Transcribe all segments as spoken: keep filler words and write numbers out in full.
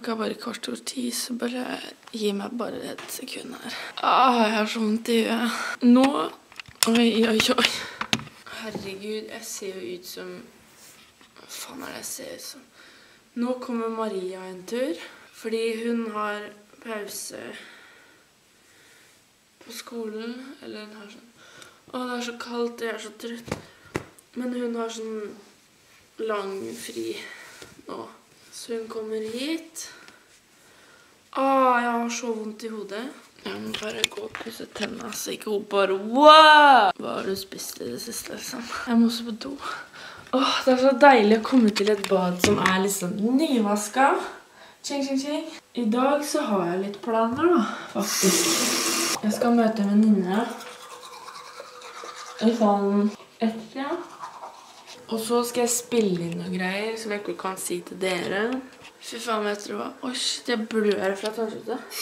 Klokka er bare kvart over ti, så bare gi meg bare et sekund her. Ah, jeg har så vondt i huet. Nå... Oi, oi, oi. Herregud, jeg ser jo ut som... Hva faen er det jeg ser ut som? Nå kommer Maria en tur, fordi hun har pause på skolen, eller hun har sånn... Å, det er så kaldt, jeg er så trøtt. Men hun har sånn lang fri nå. Så hun kommer hit. Å, jeg har så vondt i hodet. Jeg må bare gå og pusse tennene, så ikke hun bare, wow! Hva har du spist i det siste, liksom? Jeg må også på do. Åh, det er så deilig å komme til et bad som er liksom nyvasket. Tjing, tjing, tjing. I dag så har jeg litt planer da, faktisk. Jeg skal møte en venninne. I sånn etter, ja. Og så skal jeg spille inn noen greier som jeg ikke kan si til dere. Fy faen, vet dere hva? Oi, shit, jeg blør fra tannsuttet.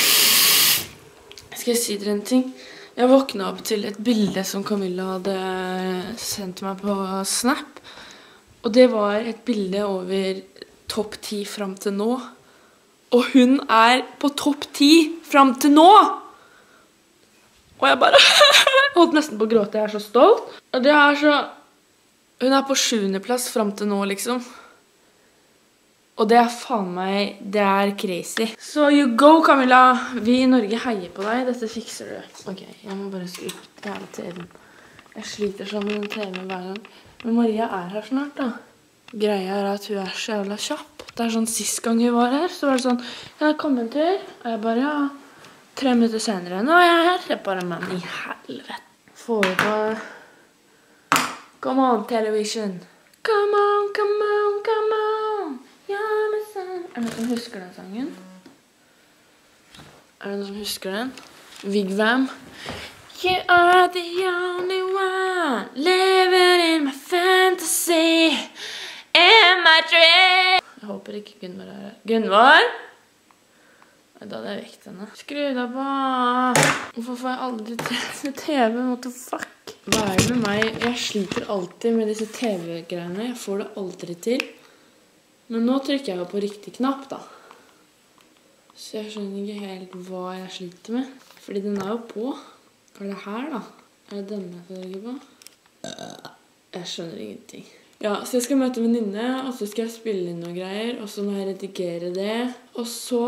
Skal jeg si dere en ting? Jeg våknet opp til et bilde som Camilla hadde sendt meg på Snap. Og det var et bilde over topp ti frem til nå. Og hun er på topp ti frem til nå! Og jeg bare holdt nesten på å gråte, jeg er så stolt. Og det er så... Hun er på sjuende plass frem til nå, liksom. Og det er faen meg, det er crazy. So you go, Camilla! Vi i Norge heier på deg, dette fikser du. Ok, jeg må bare skru opp jævla T V-en. Jeg sliter sånn med den T V-en hver gang. Men Maria er her snart, da. Greia er at hun er så jævla kjapp. Det er sånn, sist gang hun var her, så var det sånn, kan jeg komme en tur? Og jeg bare, ja... Tre minutter senere, nå er jeg her. Jeg bare, men i helvete. Får vi på... Come on, television. Come on, come on, come on. You're my son. Er det noen som husker den sangen? Er det noen som husker den? Vigvam. You are the only one. Living in my fantasy. In my dream. Jeg håper ikke Gunvar er her. Gunvar? Da hadde jeg vekt henne. Skru deg på! Hvorfor får jeg aldri til T V? What the fuck? Hva er det med meg? Jeg sliter alltid med disse T V-greiene. Jeg får det aldri til. Men nå trykker jeg jo på riktig knapp, da. Så jeg skjønner ikke helt hva jeg sliter med. Fordi den er jo på. Hva er det her, da? Er det denne jeg trykker på? Jeg skjønner ingenting. Ja, så jeg skal møte en venninne, og så skal jeg spille inn noen greier, og så må jeg redigere det. Og så...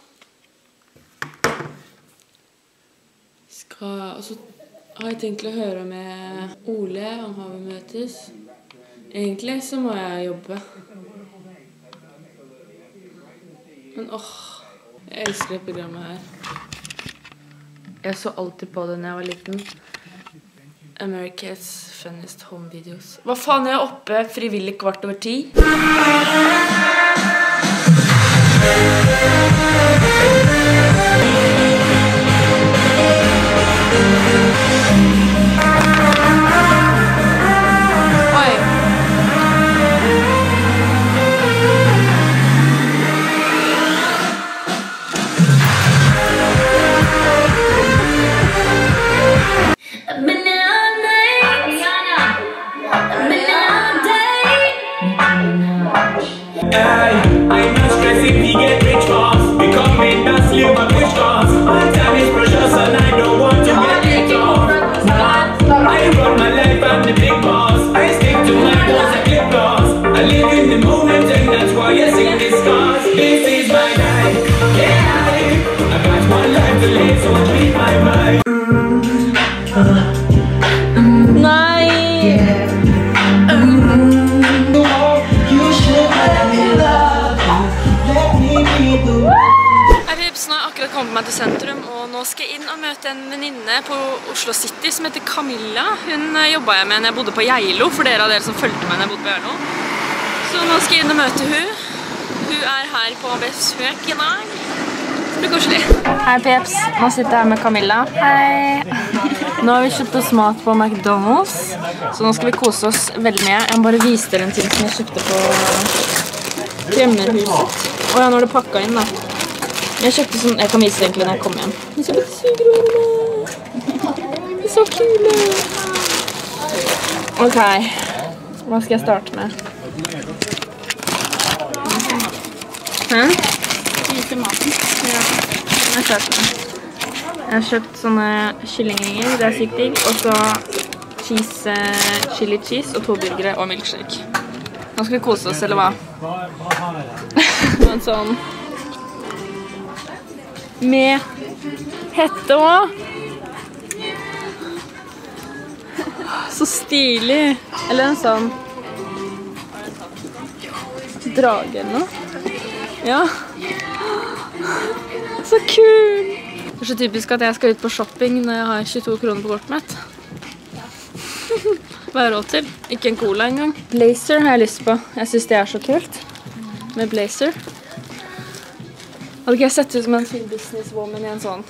Og så har jeg tenkt å høre med Ole om han vil møtes. Egentlig så må jeg jobbe. Men åh, jeg elsker det programmet her. Jeg så alltid på det når jeg var liten. America's Funniest Home Videos. Hva faen, er jeg oppe frivillig kvart over ti? Meg til sentrum, og nå skal jeg inn og møte en venninne på Oslo City som heter Camilla. Hun jobbet jeg med når jeg bodde på Geilo, for dere av dere som følte meg når jeg bodde på Geilo. Så nå skal jeg inn og møte hun. Hun er her på besøk i dag. Det blir koselig. Hei Peps, nå sitter jeg her med Camilla. Hei! Nå har vi kjøpt oss mat på McDonald's, så nå skal vi kose oss veldig mye. Jeg må bare vise dere en ting som jeg kjøpte på Kremmerhuset. Og ja, nå er det pakket inn da. Jeg kjøpte sånn, jeg kan vise det egentlig når jeg kommer hjem. De ser litt syke ut. De er så kule. Ok, hva skal jeg starte med? Hæ? Ja, jeg kjøpt den. Jeg har kjøpt sånne kyllingringer, det er sykt digg, og så cheese, chili cheese og to burgere og milkshake. Nå skal vi kose oss, eller hva? En sånn med hette også. Så stilig. Eller en sånn drage eller noe. Ja. Så kul! Det er så typisk at jeg skal ut på shopping når jeg har tjueto kroner på kortet mitt. Hva er råd til? Ikke en cola engang. Blazer har jeg lyst på. Jeg synes det er så kult. Med blazer. Hadde ikke jeg sett ut som en fin businesswoman i en sånn?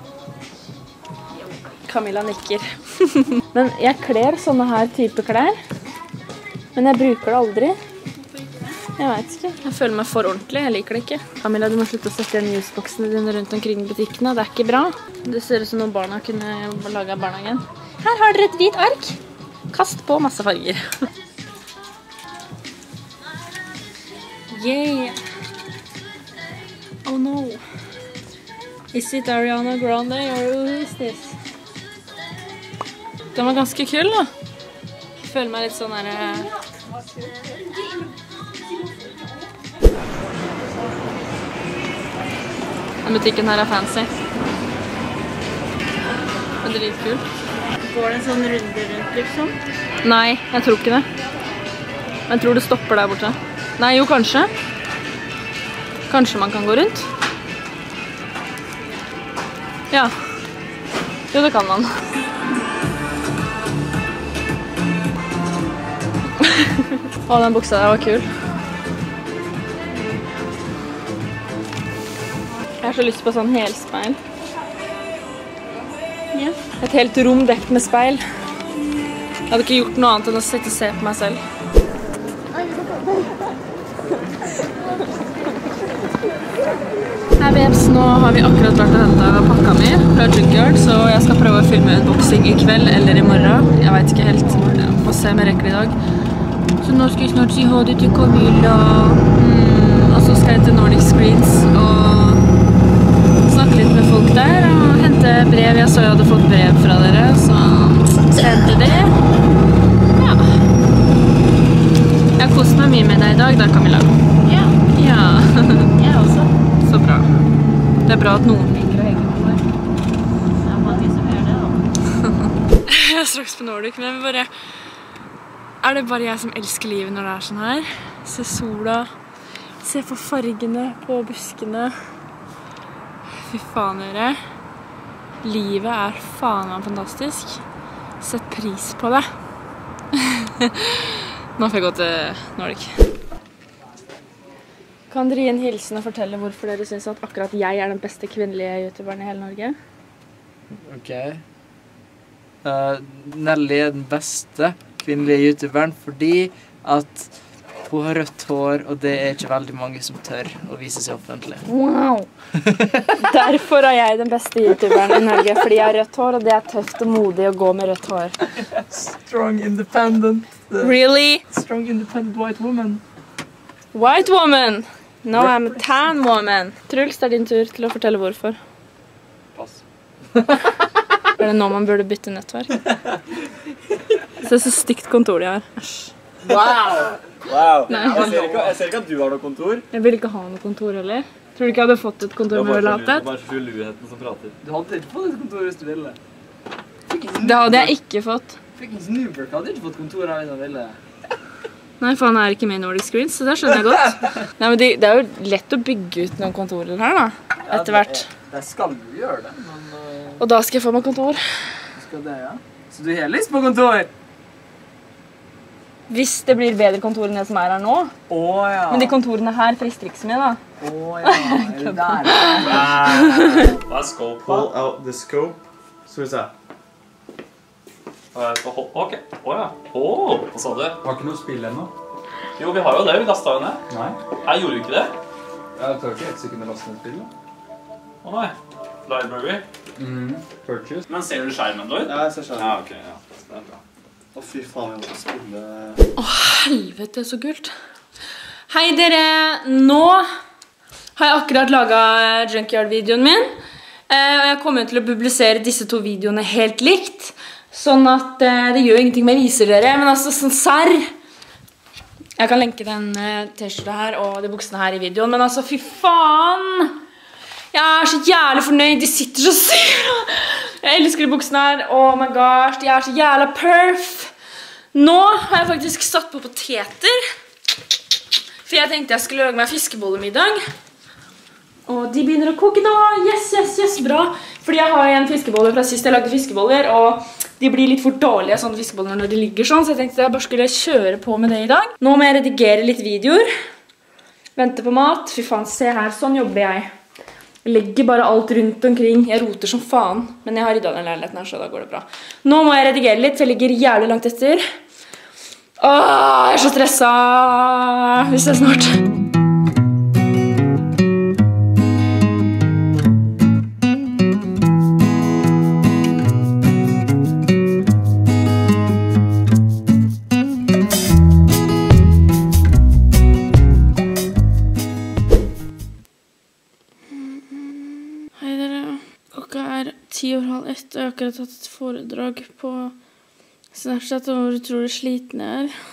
Camilla nikker. Men jeg kler sånne her type klær. Men jeg bruker det aldri. Jeg vet ikke. Jeg føler meg for ordentlig. Jeg liker det ikke. Camilla, du må slutte å sette igjen newsboxene dine rundt omkring i butikkene. Det er ikke bra. Det ser ut som noen barna kunne lage barnehagen. Her har dere et hvit ark. Kast på masse farger. Yeah. Oh no. Is it Ariana Grande or who is this? Den var ganske kul da. Jeg føler meg litt sånn her... Den butikken her er fancy. Det er dritkul. Går det en sånn runde rundt liksom? Nei, jeg tror ikke det. Jeg tror det stopper der borte. Nei, jo kanskje. Kanskje man kan gå rundt? Ja. Jo, det kan man. Å, den buksa der var kul. Jeg har så lyst på sånn helspeil. Ja. Et helt rom dekt med speil. Jeg hadde ikke gjort noe annet enn å sitte og se på meg selv. Hei babes, nå har vi akkurat vært og hentet pakka mi fra Junkyard, så jeg skal prøve å filme unboxing i kveld eller i morgen. Jeg vet ikke helt. Jeg får se om jeg rekker det i dag. Så nå skal jeg snart si ha det til Camilla. Mm, og så skal jeg til Nordic Screens og snakke litt med folk der og hente brev. Jeg så jeg hadde fått brev fra dere, så hente det. Ja. Jeg har kost meg mye med deg i dag da, Camilla. Ja. Ja. Jeg også. Så bra. Det er bra at noen liker å henge på meg. Det er mange som gjør det da. Jeg er straks på Nordic, men jeg vil bare... Er det bare jeg som elsker livet når det er sånn her? Se sola, se på fargene på buskene. Fy faen dere. Livet er faen meg fantastisk. Sett pris på det. Nå får jeg gå til Nordic. Kan dere gi en hilsen og fortelle hvorfor dere synes at akkurat jeg er den beste kvinnelige youtuberen i hele Norge? Ok. Uh, Nelly er den beste kvinnelige youtuberen fordi at hun har rødt hår, og det er ikke veldig mange som tør å vise seg offentlig. Wow! Derfor er jeg den beste youtuberen i Norge, fordi jeg har rødt hår, og det er tøft og modig å gå med rødt hår. Strong, independent. Uh, Really? Strong, independent white woman. White woman! No, I'm a tan woman. Truls, det er din tur til å fortelle hvorfor. Pass. Er det nå man burde bytte nettverk? Se så stygt kontor de har. Wow! Wow. Nei. Jeg, ser ikke, jeg ser ikke at du har noe kontor. Jeg vil ikke ha noe kontor heller. Tror du ikke jeg hadde fått et kontor med å late? Det er bare sjuluheten som prater. Du hadde ikke fått et kontor hvis du ville. Det hadde jeg ikke fått. Fucking Snooberg hadde ikke fått kontor her hvis han ville. Nei, for han er ikke med i Nordic Screens, så det skjønner jeg godt. Nei, men det, det er jo lett å bygge ut noen kontorer her da, etter hvert. Ja, det, det skal jo gjøre det, men... Uh, Og da skal jeg få meg kontor. skal det, ja. Så du har lyst på kontor? Hvis det blir bedre kontor enn det som er her nå. Åh, ja. Men de kontorene her frister ikke så mye da. Åh, ja. Er det der? Hva er scope? Pull out the scope. Så vi ser. Ok, åja. Åh, hva sa du? Har ikke noe spill ennå. Jo, vi har jo det, vi lastet jo ned. Nei. Jeg gjorde ikke det. Jeg tar ikke ett sekund å laste ned spillet. Å nei. Library. Mhm. Purchase. Men ser du skjermen, Lloyd? Ja, jeg ser skjermen. Ja, ok, ja. Det er bra. Å fy faen, jeg må spille... Åh, helvete, så kult. Hei dere, nå har jeg akkurat laget Junkyard-videoen min. Eh, og jeg kommer til å publisere disse to videoene helt likt. Sånn at eh, det gjør ingenting med jeg viser dere, men altså sånn serr. Jeg kan lenke den eh, t-skjorta her og de buksene her i videoen, men altså fy faen! Jeg er så jævlig fornøyd, de sitter så sykt. Jeg elsker de buksene her, oh my gosh, de er så jævla perf. Nå har jeg faktisk satt på poteter, for jeg tenkte jeg skulle lage meg fiskebollemiddag. Og de begynner å koke nå, yes, yes, yes, bra. Fordi jeg har en fiskebolle fra sist jeg lagde fiskeboller, og de blir litt for dårlige sånne fiskeboller når de ligger sånn, så jeg tenkte jeg bare skulle kjøre på med det i dag. Nå må jeg redigere litt videoer. Vente på mat, fy faen, se her, sånn jobber jeg. Jeg legger bare alt rundt omkring. Jeg roter som faen. Men jeg har ryddet den leiligheten her, så da går det bra. Nå må jeg redigere litt, for jeg ligger jævlig langt etter. Åh, jeg er så stresset. Vi ses snart. ti over halv ett, og jeg har akkurat tatt et foredrag på Snapchat om hvor utrolig sliten jeg er.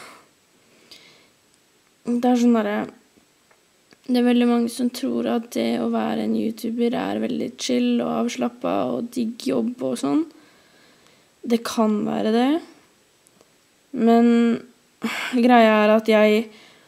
Det er sånn der, det er veldig mange som tror at det å være en YouTuber er veldig chill og avslappet og digg jobb og sånn. Det kan være det. Men greia er at jeg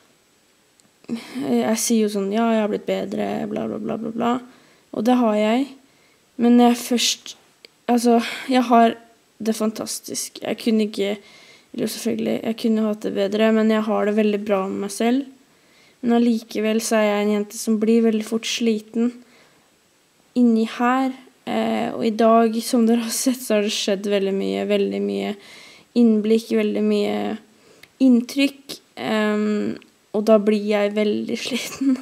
jeg sier jo sånn, ja, jeg har blitt bedre, bla bla bla bla bla. Og det har jeg. Men jeg først, altså, jeg har det fantastisk. Jeg kunne ikke, eller selvfølgelig, jeg kunne hatt det bedre, men jeg har det veldig bra med meg selv. Men allikevel så er jeg en jente som blir veldig fort sliten inni her. Eh, og i dag, som dere har sett, så har det skjedd veldig mye, veldig mye innblikk, veldig mye inntrykk. Eh, og da blir jeg veldig sliten.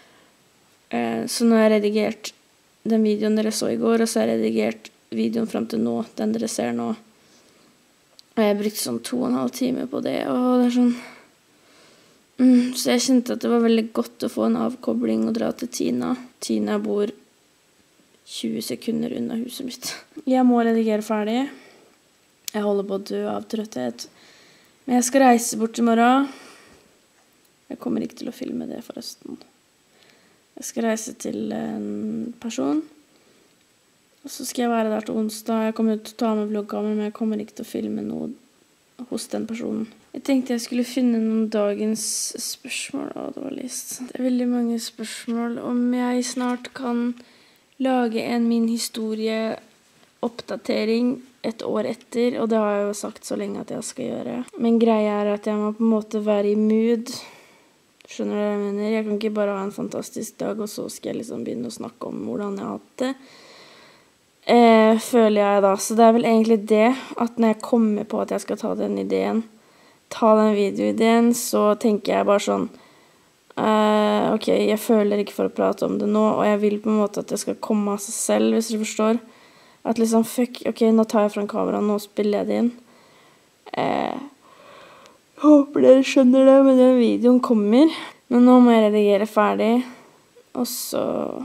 Eh, så nå har jeg redigert den videoen dere så i går, og så har jeg redigert videoen frem til nå, den dere ser nå. Og jeg har brukt sånn to og en halv time på det, og det er sånn... Mm, så jeg kjente at det var veldig godt å få en avkobling og dra til Tina. Tina bor tjue sekunder unna huset mitt. Jeg må redigere ferdig. Jeg holder på å dø av trøtthet. Men jeg skal reise bort i morgen. Jeg kommer ikke til å filme det forresten. Jeg skal reise til en person, og så skal jeg være der til onsdag. Jeg kommer til å ta med vlogkamera, men jeg kommer ikke til å filme noe hos den personen. Jeg tenkte jeg skulle finne noen dagens spørsmål, og det var lyst. Det er veldig mange spørsmål om jeg snart kan lage en min historie oppdatering et år etter, og det har jeg jo sagt så lenge at jeg skal gjøre. Men greia er at jeg må på en måte være i mood. Skjønner du hva jeg mener? Jeg kan ikke bare ha en fantastisk dag, og så skal jeg liksom begynne å snakke om hvordan jeg har hatt det. Eh, føler jeg da. Så det er vel egentlig det, at når jeg kommer på at jeg skal ta den ideen, ta den videoideen, så tenker jeg bare sånn, eh, ok, jeg føler ikke for å prate om det nå, og jeg vil på en måte at det skal komme av seg selv, hvis du forstår. At liksom, fuck, ok, nå tar jeg frem kameraet, nå spiller jeg det inn. Eh... Håper dere skjønner det, men den videoen kommer. Men nå må jeg redigere ferdig. Og så...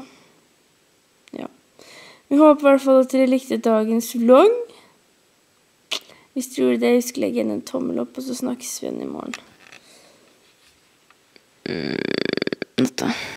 Ja. Vi håper i hvert fall at dere likte dagens vlogg. Hvis dere gjorde det, husk å legge igjen en tommel opp, og så snakkes vi igjen i morgen. Mm, natta.